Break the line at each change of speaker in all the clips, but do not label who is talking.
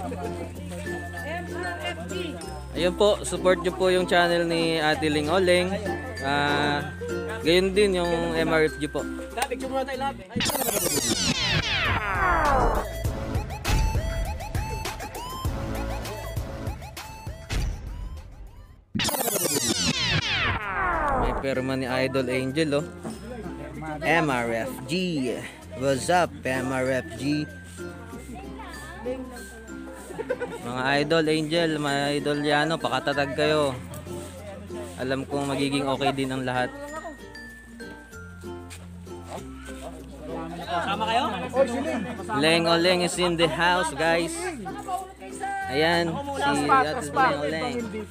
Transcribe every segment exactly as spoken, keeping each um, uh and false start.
Ayun po, support nyo po yung channel ni Ate Ling Oleng. Uh, gayon din yung M R F G po.
Picture muna tayo lahat.
May perma ni Idol Angel oh. M R F G. What's up M R F G? Mga Idol Angel, mga Idol Yano, pakatatag kayo. Alam kong magiging okay din ang lahat.
Sama kayo?
Leng Oleng is in the house, guys. Ayan, si Ate Leng Oleng.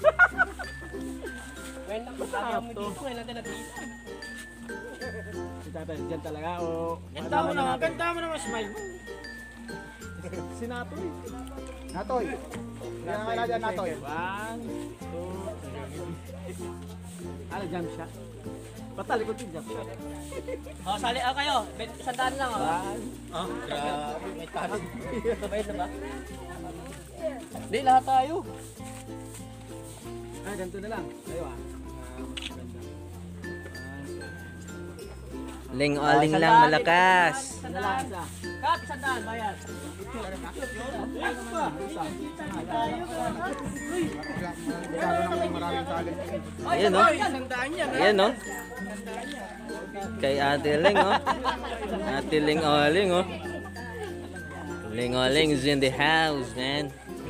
Si tatay, dyan talaga o... Ganda mo na, ganda mo naman smile mo. Si Natoy.
Natoy. Kaya nga lang dyan, Natoy.
One, two, three. Ano, jump shot? Basta likod yung jump shot.
Oh, sali ah kayo. Sandaan lang oh.
One.
Oh, grabe. May tanong. Bayad na ba?
Hindi, lahat tayo. Ah, ganito na lang. Tayo ah.
Leng Oleng lang malakas.
Sandaan. Kap, sandaan. Bayad.
Ayan o. Ayan o. Kay Ate Leng o. Ate Leng Oleng o. Leng Oleng is in the house, man.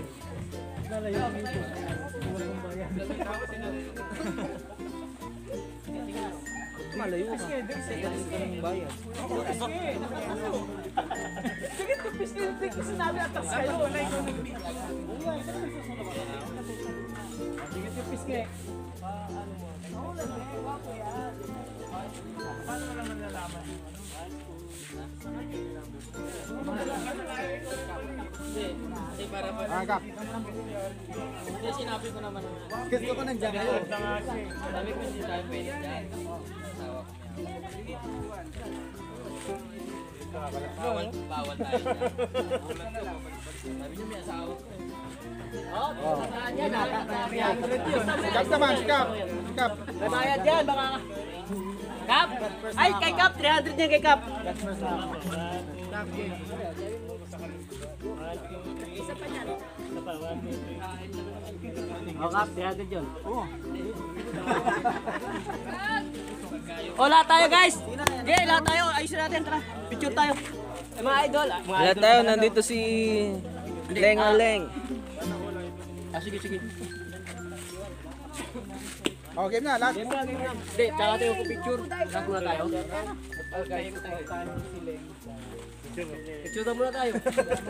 Malayo ka. Sige, ng bayad. Sige, tipis na yung tipis. Sinabi atas kayo. Sige, tipis nga eh. Paano naman nalaman?
Hindi, para pa.
Agak.
Hindi, sinabi ko naman.
Gusto ko nang dyan kayo.
Sabi ko hindi tayo pwede dyan. Bawal, bawal tayo. Sabi niyo may asawa ko eh. Oh, sandaan yan.
Sikap naman, sikap. Sikap.
May bayad yan, baka... Kap? Ay, kay Kap, three hundred yan kay Kap. Isa pa yan.
O, Kap, three hundred yun. Oo.
O, lahat tayo guys. Okay, lahat tayo. Ayusin natin, tara. Picture tayo. Eh, mga idol. ah, Mga
Lahat
idol
tayo,
naman.
nandito si Leng Oleng.
Ah, sige, sige.
O, game na, lahat.
Game na, game na.
Hindi, tsaka tayo ko picture. Lahat muna tayo. Picture na muna tayo.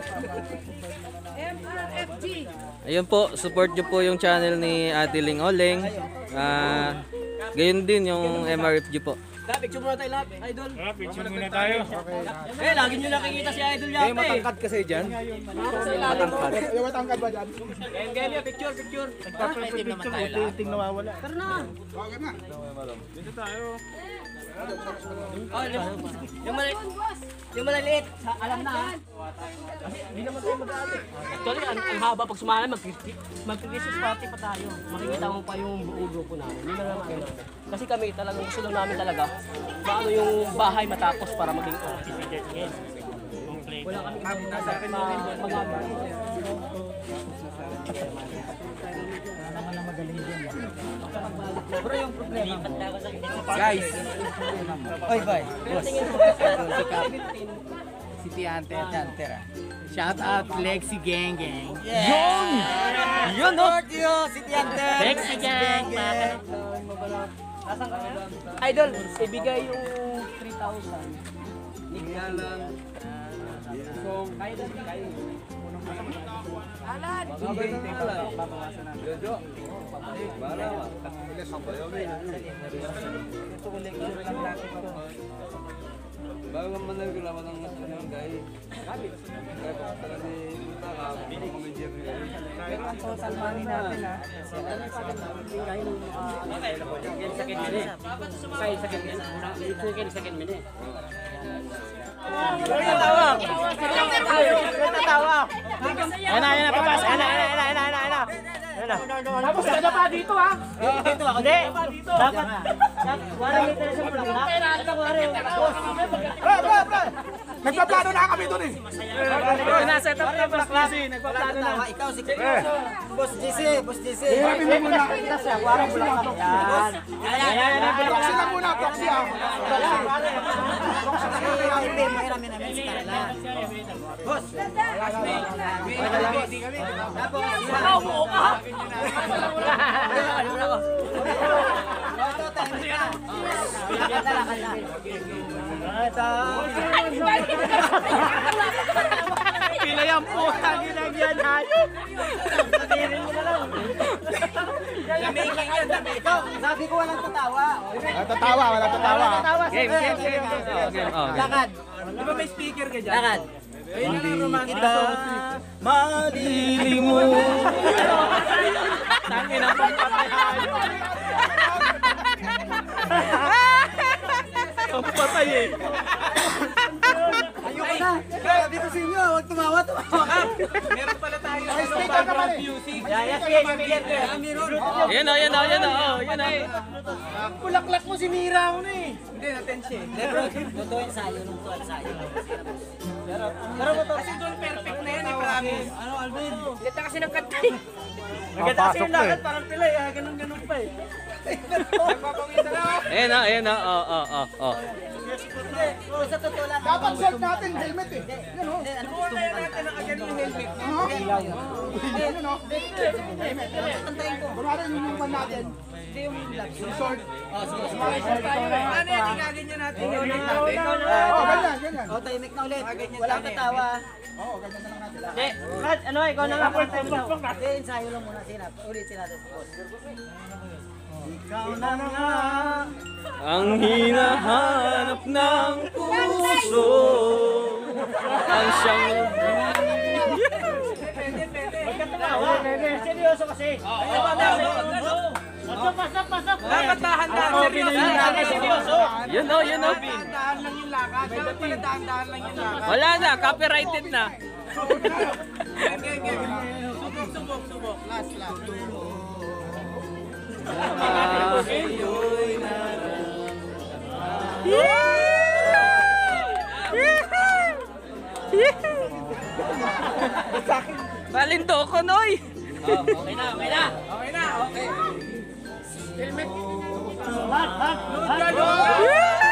M R F G.
Ayun po, support nyo po yung channel ni Ate Ling Oleng. Uh, gayon din yung M R F G po.
Kap, picture muna tayo lahat, idol.
Picture muna tayo.
Eh, lagi nyo nakikita si idol
Eh,
yata eh.
matangkad kasi dyan.
Matangkad.
Yung matangkad ba dyan?
Game, game yan, picture, picture.
Picture naman tayo lahat. Ting nawawala.
Tara na.
O, game na.
Dito tayo.
Oh, yung, yung, mali- yung malaliit, sa- alam na ha. Hindi naman tayo mag-aalit. Actually, ang, ang haba pag sumali, mag-Christmas party pa tayo. Makikita mo pa yung buong grupo namin. Hindi na naman ano. Kasi kami talagang gusto lang namin talaga paano yung bahay matapos para maging office. Wala kami nasa akin na magagawa. Bro, yung problema mo.
Guys. Oy, boy. Boss.
Si Tiante Tanter. Shout out Lexi Gang Gang.
Yun! Yun no!
Si Tiante.
Lexi Gang! Idol, ibigay yung three thousand. Bigyan lang. So, kaya na, kaya.
Alan!
Babawasan natin. Jojo. Bara. Ito ko lecture lang natin ito.
Bago man nagkulaman ng ano guys. Kaya ko talaga ni Muta ka, hindi ko medyo
Pero ang total money natin ha.
Second minute. Five second minute. Second second minute.
Nagtatawa. Nagtatawa. Ayan na, ayan na, papas. Ayan na, ayan na, ayan na, ayan na, ayan na. Ayan na. Tapos kada pa dito ha. Dito ako. Hindi. Dapat. Wala may interest sa plaka. Ito ko rin. Bro, bro, bro. Nagpaplano na kami doon eh. Nasa-set up na boss G C. Nagpaplano na.
Ikaw si Boss G C, Boss G C.
Hindi muna. Warang bulak. Yan. Ayan, ayan, ayan. Proxy lang muna, proxy ah.
Boss.
Pila yung puta, ginagyan hayop. Patirin mo na lang.
Damay yan, damay. Ikaw, sabi ko walang tatawa.
Walang tatawa, walang tatawa.
Game, game, game. Oh, game. Oh, game.
Lakad.
Di ba may speaker ka dyan?
Lakad.
Hindi kita malilimot.
Tangin ang pampatay hayop. Ang patay eh.
Ayoko na. Sabi ko sa inyo, huwag tumawa, tumawa ka.
Meron pala tayo sa
background
music.
Yaya, sige, sige.
Ayan o, ayan o, ayan o. Oh, ayan o.
Bulaklak mo si Mira mo na eh.
Hindi, natin siya.
Totoo yung sayo nung tuwal sayo.
Pero mo to. Kasi doon perfect na yan, eh, promise. Ano, Alvin? Ganda kasi ng kanta eh.
Maganda kasi yung lakad, parang pilay ah. Ganun-ganun pa eh.
Nagpapawisa na ako.
Ayan o, ayan o. Oh, oh, oh, oh.
Pero sa totoo lang.
Dapat set natin helmet eh.
Hindi, ano gusto mo kanta?
Natin ang agad yung helmet.
Ano no?
Kantayin ko.
Kunwari yung yung natin.
Hindi yung love song.
Short.
Oh, sige, sige.
Ano yan, igaganyan natin yung helmet natin.
Oh, ganyan, ganyan.
Oh, tahimik na ulit. Walang tatawa.
Oo, ganyan na lang natin.
Hindi, Brad, ano, ikaw na nga part time now. Hindi, ensayo lang muna. Sinap. Ulitin natin. Boss. Ikaw na nga.
Ang hinahanap ng puso. Ang siyang...
Seryoso kasi.
Pasok, pasok, pasok. Dapat dahan-dahan. Seryoso. Seryoso.
Yun o, yun o.
Dahan-dahan lang yung lakad. Dapat pala dahan-dahan lang yung lakad.
Wala na, copyrighted na.
Game, game, game. Subok, subok, subok. Last, last.
Balindo ko, Noy.
Okay na, okay na. Okay na, okay. Helmet. Hat, hat, hat.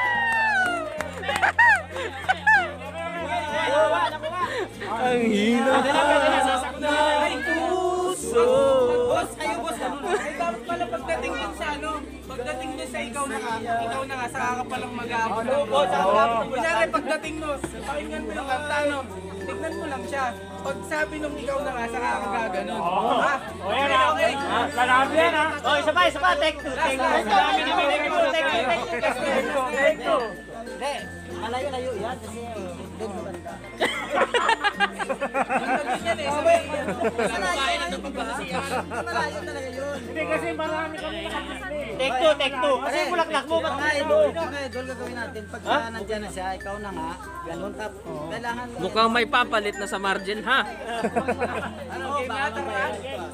Ang hinahanap ng puso.
Boss, kayo boss. Ay, dapat pala pagdating din sa ano, pagdating din sa ikaw na nga, ikaw na nga, saka ka palang mag-aabot ng boss. Kunyari, pagdating mo, pakinggan mo yung kanta, no? Tignan mo lang siya. Pag sabi nung ikaw na nga, saka ka gaganon. Ha? Okay, okay.
Lalabi yan ha. Oh, isa pa, isa pa. Take two, take two. Take two, take two, take two, take two.
Hindi, malayo-layo yan kasi doon mo banda. Malayo talaga yun.
Hindi kasi marami kami nakapasli. Take two, take two. Kasi bulaklak mo, ba't
Mga
take
idol,
two?
mga idol gagawin natin. Pag siya nandiyan na siya, ikaw na nga, ganun ka. Kailangan mo.
Mukhang may papalit na sa margin, ha?
Ano, baka mamaya.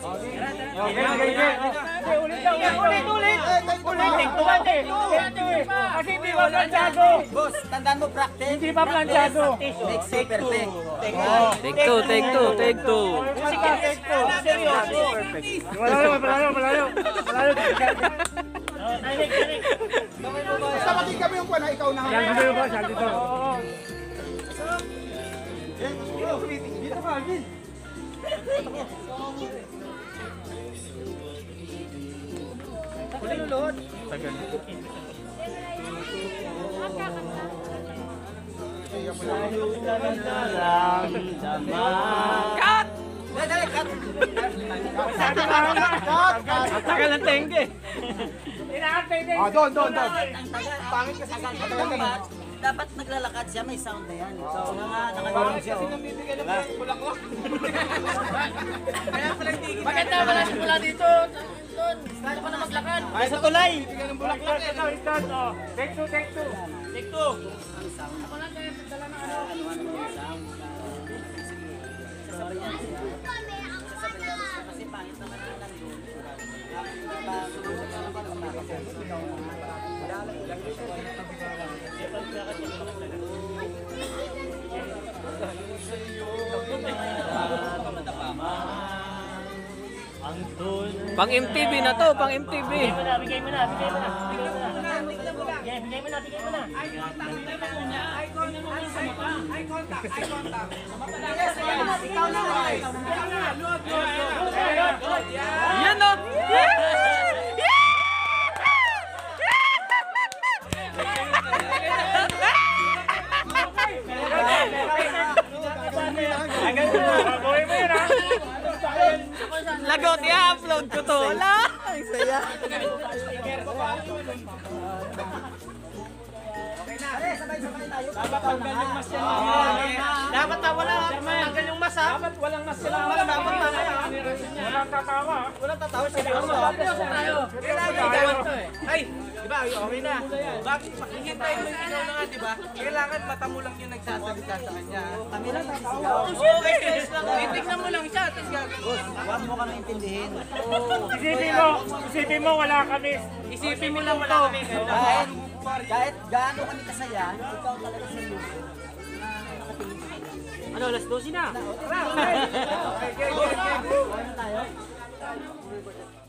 Ulit, ulit, ulit. Ulit, take two, take two. Kasi hindi pa planchado.
Boss, tandaan mo practice.
Hindi pa planchado.
Makes it perfect.
Take two, take two, take two.
Sige, take two. Seryoso. Malayo, malayo, malayo. Malayo. Basta pati kami yung kuha ikaw na. Yan, dito ba? Yan, dito. Dito ka, Alvin. Huli lulot. Tagal.
Cut!
Dali, cut.
Ang tagal ng tengge. Ah, doon, doon, doon.
Ang tagal. Pangit kasi tagal ka. Dapat naglalakad siya, may sound na yan. So, nga, nakaganon siya. oh.
Maganda, wala si Pula dito. Doon, gusto ko na maglakad.
Ay, sa tulay. Ito, ito, ito. Take two, take two.
Take two. Ako lang kayo, dala na ano.
Kasi pangit naman ang nandun.
Pang M T V na to, pang M T V.
Bigay mo na, bigay mo na, bigay mo na. Bigay mo na. Yeah, bigay mo na, bigay mo na.
Yan no. Lagot, i-upload ko to. Wala. Ang saya.
Dapat na wala. Tanggal yung mas ha. Dapat walang mas sila. Dapat mamaya.
Walang tatawa.
Walang tatawa. Seryoso. Seryoso tayo. Kailangan to eh. Ay, di ba? Okay na. Bakit? Hihintay mo yung ikaw na nga, di ba? Kailangan mata mo lang yung nagsasalita sa kanya.
Kami lang tatawa.
Okay, guys lang. Titignan mo lang siya. Tapos gagawin.
Huwag mo kami intindihin.
Isipin mo, isipin mo wala kami.
Isipin mo lang wala kami.
Kahit, kahit gaano kami kasaya, ikaw talaga sa lupa.
Ano, alas dose na.
Okay, okay, okay. Okay na tayo?